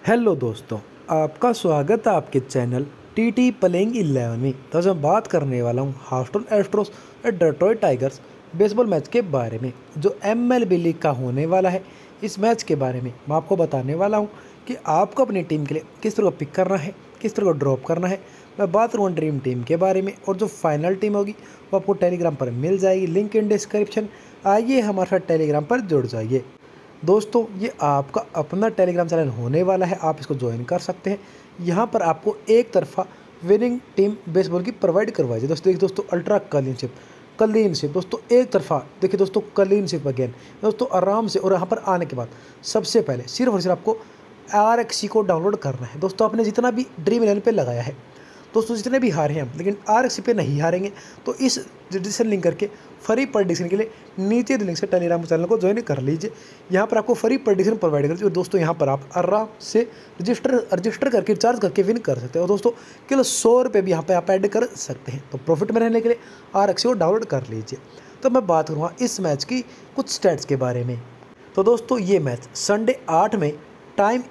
Hello दोस्तों, आपका स्वागत है आपके चैनल टीटी प्लेइंग 11 में। तो आज मैं बात करने वाला हूँ ह्यूस्टन एस्ट्रोस और डेट्रॉयट टाइगर्स बेसबॉल मैच के बारे में जो एमएलबी लीग का होने वाला है। इस मैच के बारे में मैं आपको बताने वाला हूँ कि आपको अपनी टीम के लिए किस तरह को पिक करना है, किस तरह को ड्रॉप करना है। मैं बात करूँगा ड्रीम टीम के बारे में और जो फाइनल टीम होगी वो आपको टेलीग्राम पर मिल जाएगी, लिंक इन डिस्क्रिप्शन। आइए हमारे साथ टेलीग्राम पर जुड़ जाइए। दोस्तों, ये आपका अपना टेलीग्राम चैनल होने वाला है, आप इसको ज्वाइन कर सकते हैं। यहाँ पर आपको एक तरफा विनिंग टीम बेसबॉल की प्रोवाइड करवाई जाए। दोस्तों देखिए दोस्तों, अल्ट्रा क्लीनशिप दोस्तों एक तरफा देखिए दोस्तों, क्लीनशिप अगेन दोस्तों आराम से। और यहाँ पर आने के बाद सबसे पहले सिर्फ और सिर्फ आपको RXC को डाउनलोड करना है। दोस्तों आपने जितना भी ड्रीम 11 पे लगाया है दोस्तों, जितने भी हारे हैं हम, लेकिन RXC पे नहीं हारेंगे, तो इस रजिस्टर लिंक करके फ्री प्रेडिक्शन के लिए नीचे लिंक से टेलीग्राम चैनल को ज्वाइन कर लीजिए। यहाँ पर आपको फ्री प्रेडिक्शन प्रोवाइड कर दीजिए। और दोस्तों यहाँ पर आप आराम से रजिस्टर करके रिचार्ज करके विन कर सकते हैं। और दोस्तों केवल 100 रुपये भी यहाँ पर आप ऐड कर सकते हैं। तो प्रॉफिट में रहने के लिए RXC को डाउनलोड कर लीजिए। तो मैं बात करूँगा इस मैच की कुछ स्टैट्स के बारे में। तो दोस्तों ये मैच संडे 8 में टाइम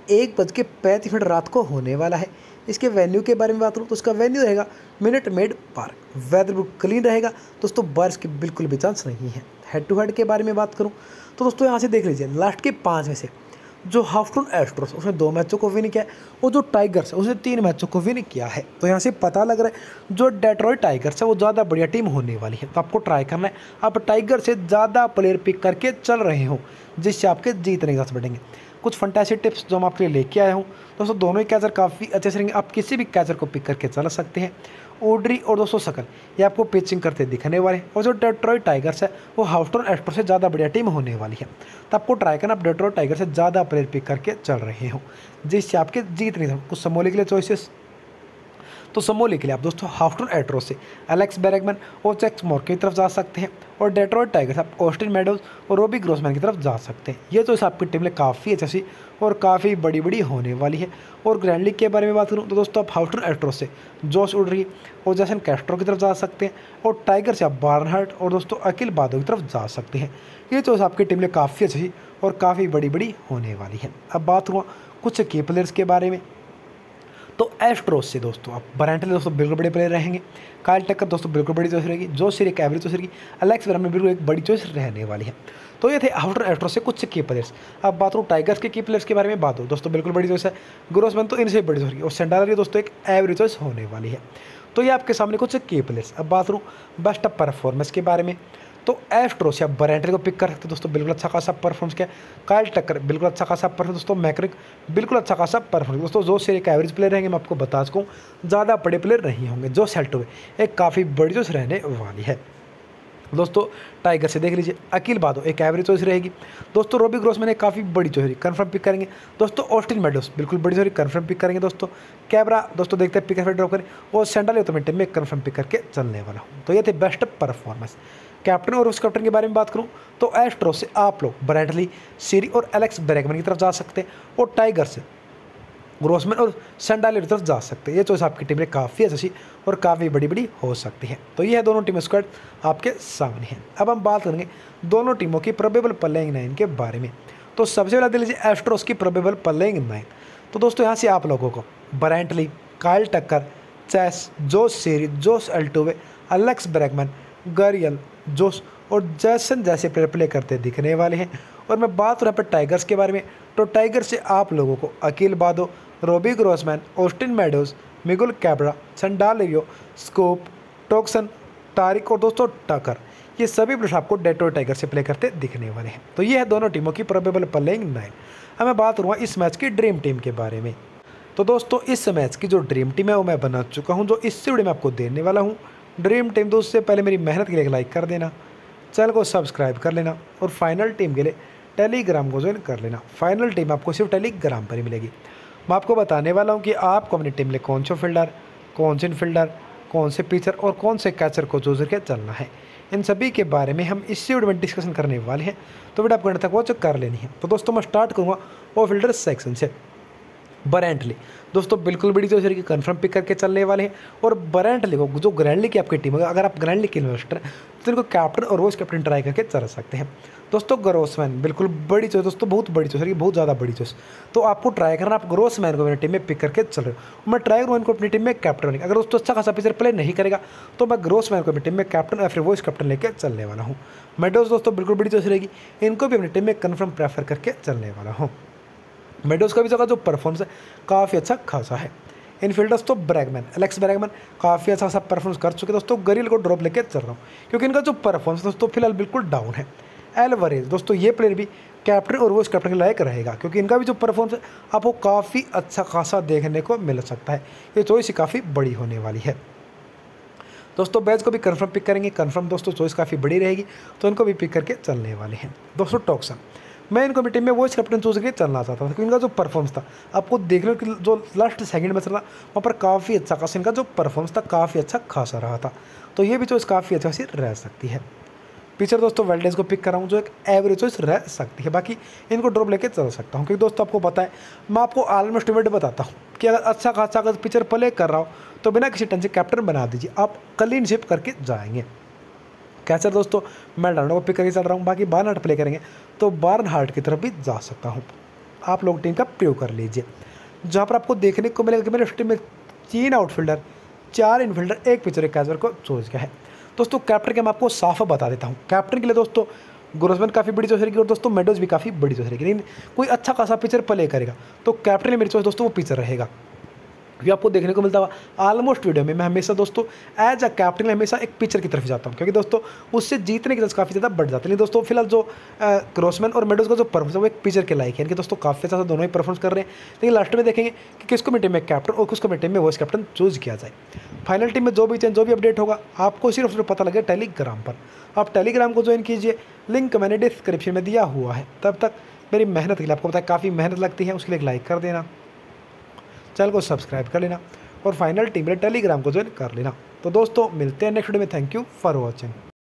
1:35 रात को होने वाला है। इसके वेन्यू के बारे में बात करूँ तो उसका वेन्यू रहेगा मिनट मेड पार्क। वेदर बिल्कुल क्लीन रहेगा दोस्तों, बारिश की बिल्कुल भी चांस नहीं है। हेड टू हेड के बारे में बात करूँ तो दोस्तों यहाँ से देख लीजिए, लास्ट के 5 में से जो ह्यूस्टन एस्ट्रोस उसने 2 मैचों को विन किया है और जो टाइगर्स है उसने 3 मैचों को विन किया है। तो यहाँ से पता लग रहा है जो डेट्रॉयट टाइगर्स है वो ज़्यादा बढ़िया टीम होने वाली है। तो आपको ट्राई करना है आप टाइगर से ज़्यादा प्लेयर पिक करके चल रहे हो, जिससे आपके जीतने के चांस बढ़ेंगे। कुछ फंटास्टिक टिप्स जो मैं आपके लिए लेके आया हूँ दोस्तों, दोनों ही कैचर काफ़ी अच्छे से रहेंगे। आप किसी भी कैचर को पिक करके चला सकते हैं। ओड्री और दोस्तों सकल ये आपको पिचिंग करते दिखने वाले हैं। और जो डेट्रॉयट टाइगर्स है वो ह्यूस्टन एस्ट्रोस से ज़्यादा बढ़िया टीम होने वाली है। तो आपको ट्राई करना आप डेट्रॉयट टाइगर से ज़्यादा प्लेयर पिक करके चल रहे हो, जिससे आपके जीतने कुछ समोले के लिए चॉइसेस। तो समोले के लिए आप दोस्तों ह्यूस्टन एस्ट्रोस से एलेक्स बैरेगमैन और जैक्स मॉर्क की तरफ जा सकते हैं। और डेट्रॉयट टाइगर्स आप ऑस्टिन मेडोज और रोबी ग्रोसमैन की तरफ जा सकते हैं। ये तो इस आपकी टीम में काफ़ी अच्छी और काफ़ी बड़ी होने वाली है। और ग्रैंड लीग के बारे में बात करूँ तो दोस्तों आप ह्यूस्टन एस्ट्रोस से जॉश उडरी और जैसन कैस्ट्रो की तरफ जा सकते हैं। और टाइगर से आप बार्नहार्ट और दोस्तों अखिल बादो की तरफ जा सकते हैं। ये तो इस आपकी टीम में काफ़ी अच्छी और काफ़ी बड़ी होने वाली है। अब बात करूँ कुछ की प्लेयर्स के बारे में तो एस्ट्रोस से दोस्तों आप ब्रांटले दोस्तों बिल्कुल बड़े प्लेयर रहेंगे। काइल टक्कर दोस्तों बिल्कुल बड़ी चॉइस रहेगी। जो सिर्फ एक एवरेज चॉइस रहेगी। अलेक्स बैरेगमैन बिल्कुल एक बड़ी चॉइस रहने वाली है। तो ये थे ह्यूस्टन एस्ट्रोस से कुछ की प्लेयर्स। अब बात करूँ टाइगर्स के की प्लेयर्स के बारे में बात हो दोस्तों, बिल्कुल बड़ी चॉइस है। ग्रोसमैन तो इनसे बड़ी चॉइस होगी और सेंडालर दोस्तों एक एवरेज चॉइस होने वाली है। तो ये आपके सामने कुछ की प्लेयर्स। अब बात करूँ बेस्ट ऑफ परफॉर्मेंस के बारे में तो एस्ट्रोस या ब्रांटले को पिक कर सकते दोस्तों, बिल्कुल अच्छा खासा परफॉर्मेंस किया। काइल टक्कर बिल्कुल अच्छा खासा परफॉर्मेंस दोस्तों। मैक्रिक बिल्कुल अच्छा खासा परफॉर्मेंस दोस्तों। जो सिर्फ एक एवरेज प्लेयर रहेंगे, मैं आपको बता सकूँ ज़्यादा बड़े प्लेयर नहीं होंगे। जो सेल्टो एक काफ़ी बड़ी चॉइस रहने वाली है दोस्तों। टाइगर से देख लीजिए, अखिल बादो एक एवरेज चॉइस रहेगी दोस्तों। रोबी ग्रोसमैन एक काफ़ी बड़ी चॉइस कन्फर्म पिक करेंगे दोस्तों। ऑस्टिन मेडोज बिल्कुल बड़ी चॉइस कन्फर्म पिक करेंगे दोस्तों। कैबरा दोस्तों देखते हैं पिक करके ड्रॉप करें। और सेंडल तो मैं टीम में कन्फर्म पिक करके चलने वाला हूँ। तो ये थे बेस्ट परफॉर्मेंस। कैप्टन और उस कैप्टन के बारे में बात करूं तो एस्ट्रोस से आप लोग ब्रैडली, सीरी और एलेक्स बैरेगमैन की तरफ जा सकते हैं। और टाइगर से ग्रोसमैन और सेंडालर की तरफ जा सकते हैं। ये चॉइस आपकी टीम में काफ़ी अच्छी और काफ़ी बड़ी हो सकती है। तो ये है दोनों टीम स्क्वाड आपके सामने है। अब हम बात करेंगे दोनों टीमों की प्रोबेबल प्लेइंग 9 के बारे में। तो सबसे पहले देख लीजिए एस्ट्रोस की प्रोबेबल प्लेइंग 9। तो दोस्तों यहाँ से आप लोगों को ब्रांटली, काइल टक्कर, चैस, जोश सीरी, जोश अल्टुवे, एलेक्स बैरेगमैन, गरियल, जोश और जैसन जैसे प्लेयर प्ले करते दिखने वाले हैं। और मैं बात करूँ यहाँ पर टाइगर्स के बारे में तो टाइगर से आप लोगों को Akil Baddoo, Robbie Grossman, Austin Meadows, Miguel Cabrera, Candelario, Schoop, टॉक्सन, तारिक और दोस्तों टकर, ये सभी प्लेयर आपको डेट्रॉयट टाइगर से प्ले करते दिखने वाले हैं। तो ये है दोनों टीमों की प्रोबेबल प्लेइंग 9। अब मैं बात करूँगा इस मैच की ड्रीम टीम के बारे में। तो दोस्तों इस मैच की जो ड्रीम टीम है वो मैं बना चुका हूँ, जो इस वीडियो में आपको देने वाला हूँ। ड्रीम टीम तो उससे पहले मेरी मेहनत के लिए एक लाइक कर देना, चैनल को सब्सक्राइब कर लेना और फाइनल टीम के लिए टेलीग्राम को ज्वाइन कर लेना। फाइनल टीम आपको सिर्फ टेलीग्राम पर ही मिलेगी। मैं आपको बताने वाला हूं कि आपको अपनी टीम में कौन से फील्डर, कौन से इनफील्डर, कौन से पिचर और कौन से कैचर को चूज करके चलना है। इन सभी के बारे में हम इसी वीडियो में डिस्कशन करने वाले हैं। तो वीडियो आपको अंत तक वॉच कर लेनी है। तो दोस्तों मैं स्टार्ट करूँगा वो फील्डर सेक्शन से। बरेंटली दोस्तों बिल्कुल बड़ी जो की कंफर्म पिक करके चलने वाले हैं। और बरेंटली को जो ग्रैंडली की आपकी टीम है, अगर आप ग्रैंडली के इन्वेस्टर हैं तो इनको कैप्टन और वाइस कैप्टन ट्राई करके चल सकते हैं। दोस्तों ग्रोसमैन बिल्कुल बड़ी चॉइस दोस्तों, बहुत बड़ी चॉइस, बहुत ज़्यादा बड़ी चॉइस। तो आपको ट्राई करना, आप ग्रोसमैन को मेरी टीम में पिक करके चल रहे हो। मैं ट्राई करूँ इनको अपनी टीम में कैप्टन बनेगा। अगर दोस्तों अच्छा खासा पिचर प्ले नहीं करेगा तो मैं ग्रोसमैन को अपनी टीम में कैप्टन या फिर वाइस कैप्टन लेकर चलने वाला हूँ। मेडोज दोस्तों बिल्कुल बड़ी चॉइस रहेगी, इनको भी अपनी टीम में कन्फर्म प्रेफर करके चलने वाला हूँ। मेडोज का भी जगह जो परफॉर्मेंस है काफ़ी अच्छा खासा है। इनफील्डर्स तो ब्रैगमैन, एलेक्स ब्रैगमैन काफ़ी अच्छा खासा परफॉर्मेंस कर चुके दोस्तों। गरिल को ड्रॉप लेके चल रहा हूँ क्योंकि इनका जो परफॉर्मेंस दोस्तों फिलहाल बिल्कुल डाउन है। एलवरेज दोस्तों ये प्लेयर भी कैप्टन और वाइस कैप्टन के लायक रहेगा क्योंकि इनका भी जो परफॉर्मेंस है आपको काफ़ी अच्छा खासा देखने को मिल सकता है। ये चॉइस ही काफ़ी बड़ी होने वाली है। दोस्तों बैच को भी कन्फर्म पिक करेंगे, कन्फर्म दोस्तों चॉइस काफ़ी बड़ी रहेगी तो इनको भी पिक करके चलने वाले हैं। दोस्तों टॉक्सन, मैं इनको भी टीम में वाइस कैप्टन चूज करके चलना चाहता था क्योंकि इनका जो परफॉर्मेंस था आपको देखने को जो लास्ट सेकंड में चल रहा वहाँ पर काफ़ी अच्छा खासा इनका जो परफॉर्मेंस था काफ़ी अच्छा खासा रहा था। तो ये भी चॉइस काफ़ी अच्छा सी रह सकती है। पिचर दोस्तों वेल्डेज को पिक कर रहा हूँ जो एक एवरेज चॉइस रह सकती है, बाकी इनको ड्रॉप लेके चल सकता हूँ क्योंकि दोस्तों आपको पता है मैं आपको ऑलमोस्ट इवेंट बताता हूँ कि अगर अच्छा खासा अगर पिचर प्ले कर रहा हो तो बिना किसी टेंशन कैप्टन बना दीजिए, आप क्लीन शिप करके जाएंगे। कैचर दोस्तों मैं डाउन को पिक करके चल रहा हूँ, बाकी बार्नहार्ट प्ले करेंगे तो बार्नहार्ट की तरफ भी जा सकता हूँ। आप लोग टीम का प्रयोग कर लीजिए। जहाँ पर आपको देखने को मिलेगा कि मेरे टीम में 3 आउटफील्डर, 4 इनफील्डर, 1 पिचर, एक कैचर को चूज किया है। दोस्तों कैप्टन के मैं आपको साफ बता देता हूँ। कैप्टन के लिए दोस्तों ग्रोसमैन काफ़ी बड़ी चॉइस रहेगी और दोस्तों मेडोज भी काफ़ी बड़ी चॉइस रहेगी। लेकिन कोई अच्छा खासा पिचर प्ले करेगा तो कैप्टन मेरी चॉइस दोस्तों वो पिचर रहेगा। ये आपको देखने को मिलता हुआ ऑलमोस्ट वीडियो में मैं हमेशा दोस्तों एज अ कैप्टन हमेशा एक पिचर की तरफ जाता हूँ क्योंकि दोस्तों उससे जीतने की चांस काफ़ी ज़्यादा बढ़ जाते हैं। दोस्तों फिलहाल जो ग्रोसमैन और मेडोज का जो परफॉर्मेंस है वो एक पिचर के लायक है। इनके दोस्तों काफ़ी अच्छा दोनों ही परफॉर्मेंस कर रहे हैं, लेकिन लास्ट में देखेंगे कि किसको मेरी टीम में कैप्टन और किसको मेरी टीम में वाइस कैप्टन चूज किया जाए। फाइनल टीम में जो भी चेंज, जो भी अपडेट होगा आपको सिर्फ पता लगे टेलीग्राम पर। आप टेलीग्राम को ज्वाइन कीजिए, लिंक मैंने डिस्क्रिप्शन में दिया हुआ है। तब तक मेरी मेहनत के लिए आपको पता है काफ़ी मेहनत लगती है, उसके लिए एक लाइक कर देना, चैनल को सब्सक्राइब कर लेना और फाइनल टीम में टेलीग्राम को ज्वाइन कर लेना। तो दोस्तों मिलते हैं नेक्स्ट वीडियो में। Thank you for watching.